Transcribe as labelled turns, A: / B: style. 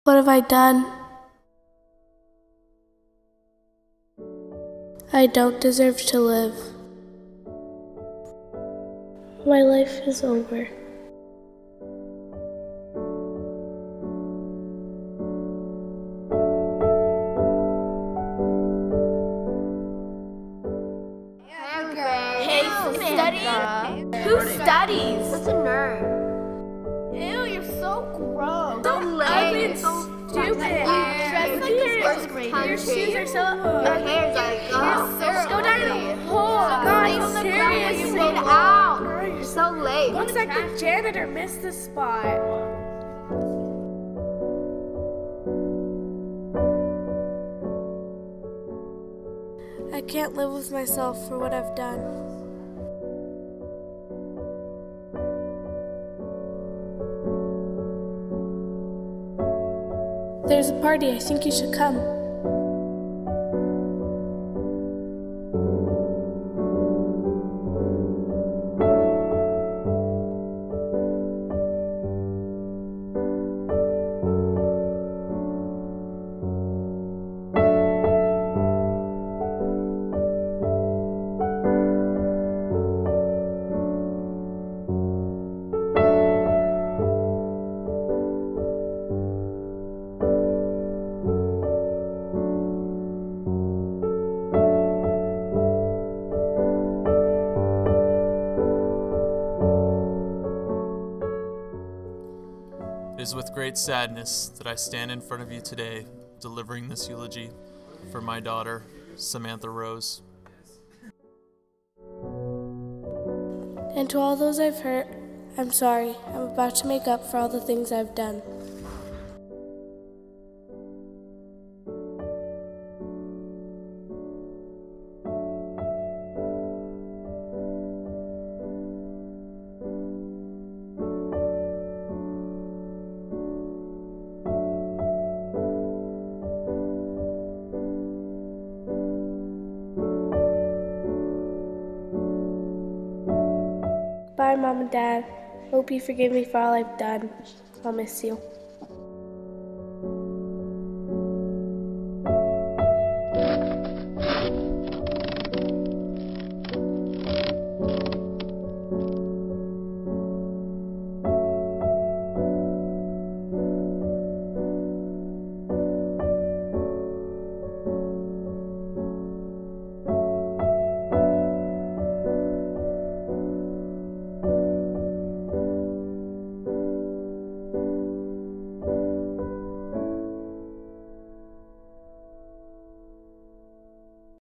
A: What have I done? I don't deserve to live. My life is over.
B: Hey, study? Who studies?
C: What's a nerd?
B: Ew, you're so gross.
C: So
B: ugly and
C: so
B: stupid. You dress like a first grader. Your shoes are so
C: Your hair's like,
B: so go down in the hole.
C: guys, seriously, you laid out. You're so late.
B: Looks like the janitor missed the spot.
A: I can't live with myself for what I've done. There's a party. I think you should come.
D: It is with great sadness that I stand in front of you today, delivering this eulogy for my daughter, Samantha Rose.
A: And to all those I've hurt, I'm sorry. I'm about to make up for all the things I've done. Bye, Mom and Dad. Hope you forgive me for all I've done. I'll miss you.